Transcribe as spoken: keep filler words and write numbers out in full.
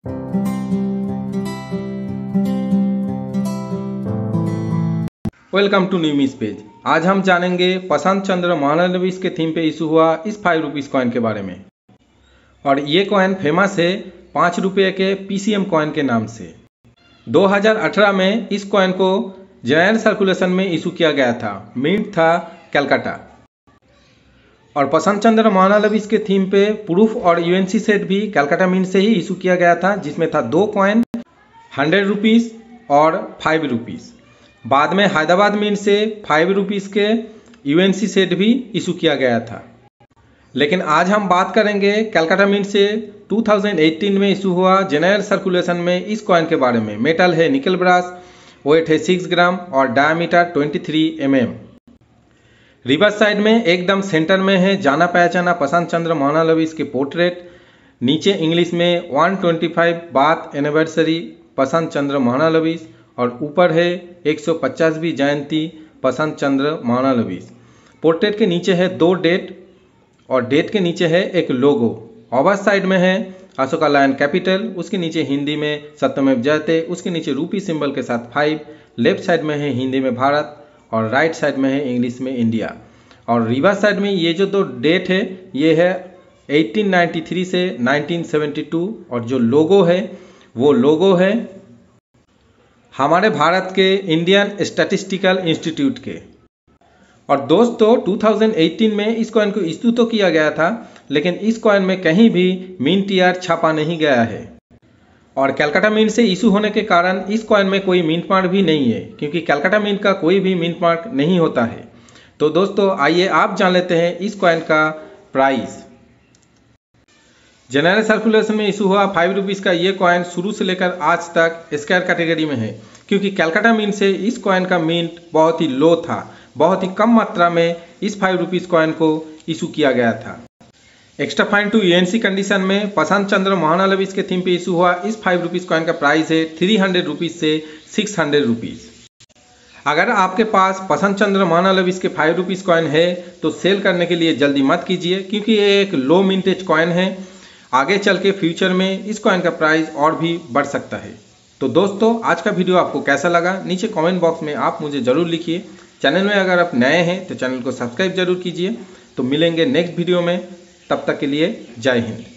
Welcome to न्यूमीज page. आज हम जानेंगे प्रशांत चंद्र महालनोबिस के थीम पे इशू हुआ इस फाइव रुपीज़ कॉइन के बारे में। और ये कॉइन फेमस है पाँच रुपये के पीसीएम कॉइन के नाम से। दो हज़ार अठारह में इस कॉइन को जनरल सर्कुलेशन में इशू किया गया था। मिंट था कलकत्ता। और प्रशांत चंद्र महालनोबिस के थीम पे प्रूफ और यूएनसी सेट भी कलकत्ता मिंट से ही इशू किया गया था, जिसमें था दो कॉइन हंड्रेड रुपीज़ और फाइव रुपीज़। बाद में हैदराबाद मिंट से फाइव रुपीज़ के यूएनसी सेट भी इशू किया गया था। लेकिन आज हम बात करेंगे कलकत्ता मिंट से दो हज़ार अठारह में इशू हुआ जनरल सर्कुलेशन में इस कॉइन के बारे में। मेटल है निकल ब्रास, वेट है सिक्स ग्राम और डायमीटर तेईस एम एम। रिवर्स साइड में एकदम सेंटर में है जाना पहचाना प्रशांत चंद्र महालनोबिस के पोर्ट्रेट। नीचे इंग्लिश में एक सौ पच्चीस बात एनिवर्सरी प्रशांत चंद्र महालनोबिस और ऊपर है एक सौ पचासवीं जयंती प्रशांत चंद्र महालनोबिस। पोर्ट्रेट के नीचे है दो डेट और डेट के नीचे है एक लोगो। ओवर साइड में है अशोका लायन कैपिटल, उसके नीचे हिंदी में सत्यमेव जयते, उसके नीचे रूपी सिंबल के साथ फाइव। लेफ्ट साइड में है हिंदी में भारत और राइट साइड में है इंग्लिश में इंडिया। और रिवर्स साइड में ये जो दो डेट है ये है अठारह सौ तिरानवे से उन्नीस सौ बहत्तर और जो लोगो है वो लोगो है हमारे भारत के इंडियन स्टैटिस्टिकल इंस्टीट्यूट के। और दोस्तों दो हज़ार अठारह में इस कॉइन को इशू तो किया गया था, लेकिन इस कॉइन में कहीं भी मिंट ईयर छापा नहीं गया है। और कलकत्ता मिंट से इशू होने के कारण इस कॉइन में कोई मिंट मार्क भी नहीं है, क्योंकि कलकत्ता मिंट का कोई भी मिंट मार्क नहीं होता है। तो दोस्तों आइए आप जान लेते हैं इस कॉइन का प्राइस। जनरल सर्कुलेशन में इशू हुआ फाइव रुपीज़ का ये कॉइन शुरू से लेकर आज तक स्क्वायर कैटेगरी में है, क्योंकि कलकत्ता मिंट से इस कॉइन का मिंट बहुत ही लो था। बहुत ही कम मात्रा में इस फाइव रुपीज़ कॉइन को इशू किया गया था। Extra fine to UNC condition में प्रशांत चंद्र महालनोबिस के थीम पे इशू हुआ इस फाइव रुपीज़ कॉइन का प्राइस है थ्री हंड्रेड रुपीज़ से सिक्स हंड्रेड रुपीज़। अगर आपके पास प्रशांत चंद्र महालनोबिस के फाइव रुपीज़ कॉइन है तो सेल करने के लिए जल्दी मत कीजिए, क्योंकि ये एक लो मिंटेज कॉइन है। आगे चल के फ्यूचर में इस कॉइन का प्राइस और भी बढ़ सकता है। तो दोस्तों आज का वीडियो आपको कैसा लगा नीचे कमेंट बॉक्स में आप मुझे ज़रूर लिखिए। चैनल में अगर आप नए हैं तो चैनल को सब्सक्राइब जरूर कीजिए। तो मिलेंगे नेक्स्ट वीडियो में, तब तक के लिए जय हिंद।